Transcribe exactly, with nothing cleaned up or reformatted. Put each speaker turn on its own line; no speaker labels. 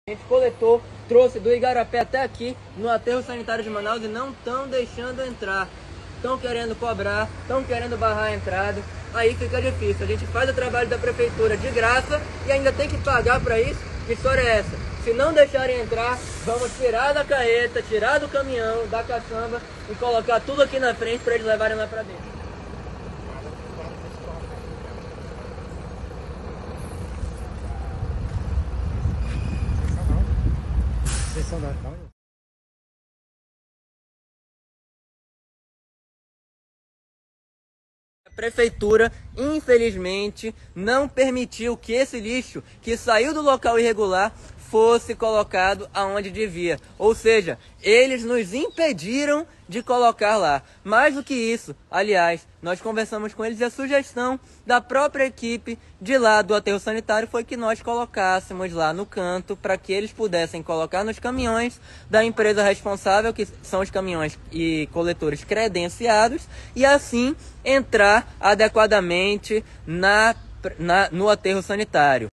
A gente coletou, trouxe do Igarapé até aqui, no aterro sanitário de Manaus, e não estão deixando entrar. Estão querendo cobrar, estão querendo barrar a entrada, aí fica difícil. A gente faz o trabalho da prefeitura de graça e ainda tem que pagar para isso. Que história é essa? Se não deixarem entrar, vamos tirar da carreta, tirar do caminhão, da caçamba e colocar tudo aqui na frente para eles levarem lá para dentro. A prefeitura, infelizmente, não permitiu que esse lixo que saiu do local irregular fosse colocado aonde devia. Ou seja, eles nos impediram de colocar lá. Mais do que isso, aliás, nós conversamos com eles e a sugestão da própria equipe de lá do aterro sanitário foi que nós colocássemos lá no canto para que eles pudessem colocar nos caminhões da empresa responsável, que são os caminhões e coletores credenciados, e assim entrar adequadamente na, na, no aterro sanitário.